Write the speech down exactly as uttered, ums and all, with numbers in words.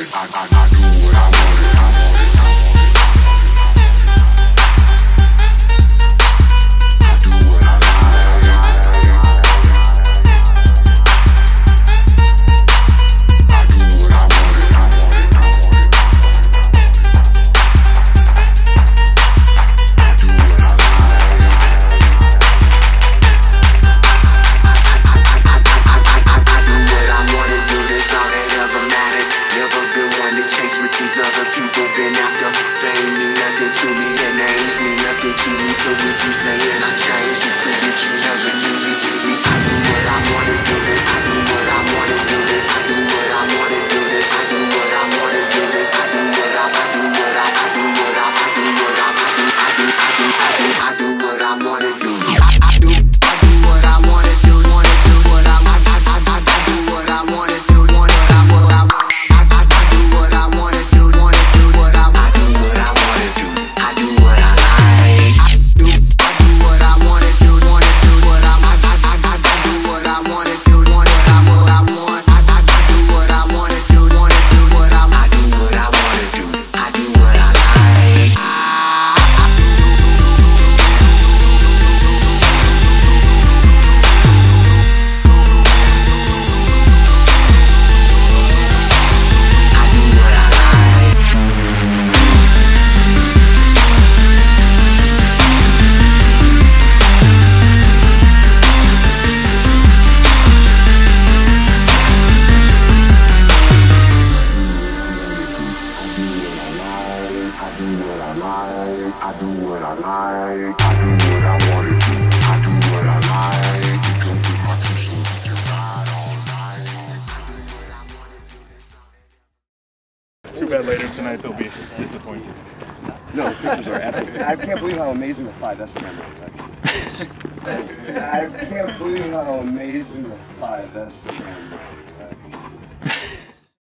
Too bad later tonight they'll be disappointed. No, the pictures are epic. I can't believe how amazing the five S camera is. I can't believe how amazing the five S camera is.